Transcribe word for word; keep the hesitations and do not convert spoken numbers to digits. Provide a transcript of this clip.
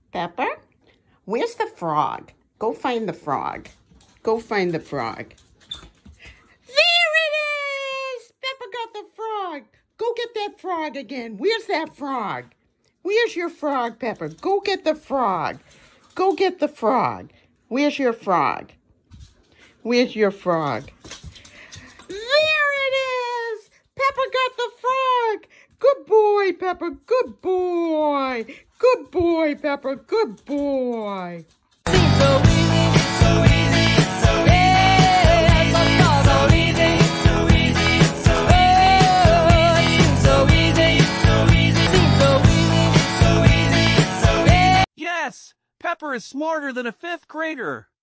Pepper? Where's the frog? Go find the frog. Go find the frog. There it is! Pepper got the frog. Go get that frog again. Where's that frog? Where's your frog, Pepper? Go get the frog. Go get the frog. Where's your frog? Where's your frog? There it is! Pepper got the frog. Good boy, Pepper. Good boy. Good boy, Pepper. Good boy. Seems so easy, so easy, so easy. So easy, so easy, so easy. Seems so easy, so easy, seems so easy, so easy, so easy. Yes, Pepper is smarter than a fifth grader.